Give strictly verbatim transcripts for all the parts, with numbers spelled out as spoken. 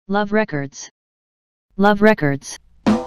Love Records. Love Records.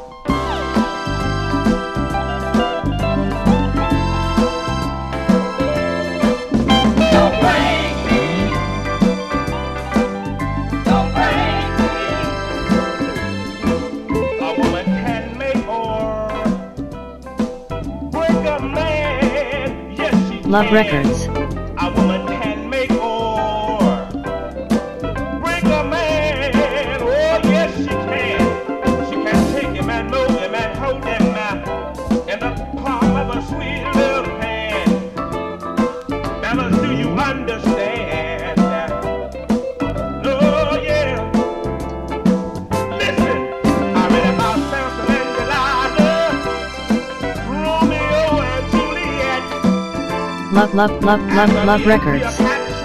Love Records. A woman can make or break a man. Oh, yes, she can. She can take him and move him and hold him uh, in the palm of a sweet little hand. Fellas, do you understand? Oh, yeah. Listen, I read about Samson and Delilah, Romeo and Juliet. Love, love, love, love, love records.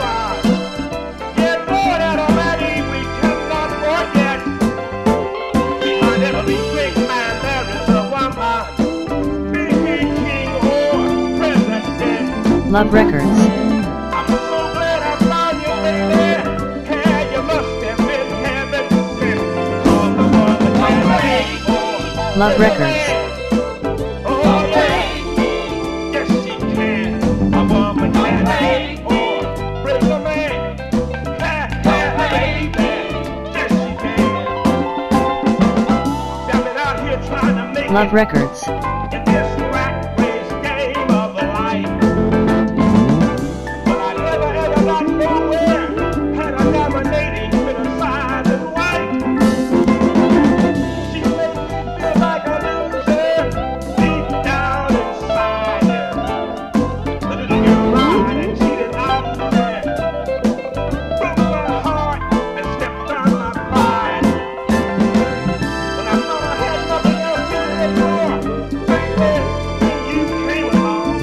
Love Records. I'm so glad I found you, baby. Yeah, you must have been heaven sent. Cause the one that can make Love Records. Oh, yeah. Yes, she can. A woman can make or break a man. Ha, ha, baby. Yes, she can. Got me out here trying to make Love it Records. in this rat race game of life. But I never ever got nowhere. Had a nominating with a silent wife. She made me feel like a loser deep down inside. The little girl lied and cheated out there. Broke my heart and stepped on my pride. When I thought I had nothing else to live for, baby, you came along.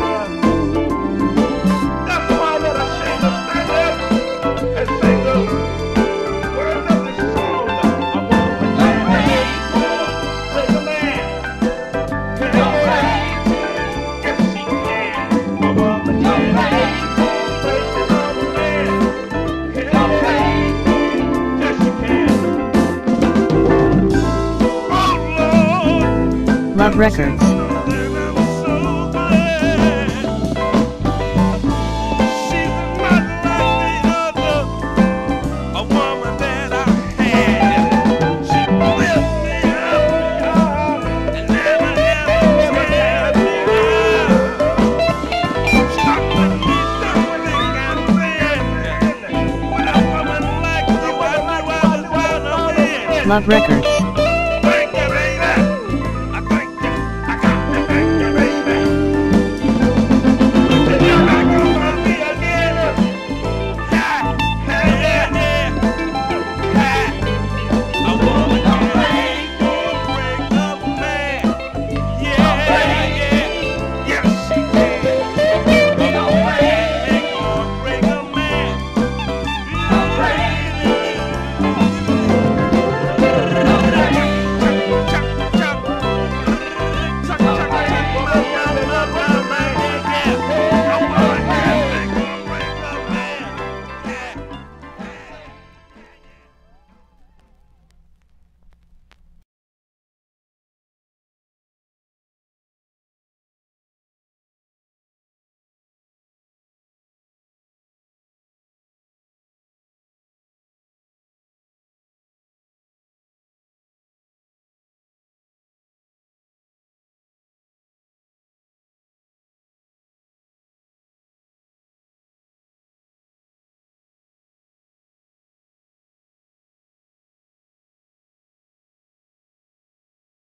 That's why that I shame to stand up and say the words of this song. A woman can make or break a man. Hey, yes, she can. A woman can make or break a man. Hey, yes, she can. Oh, Lord. Love Records. Love Records.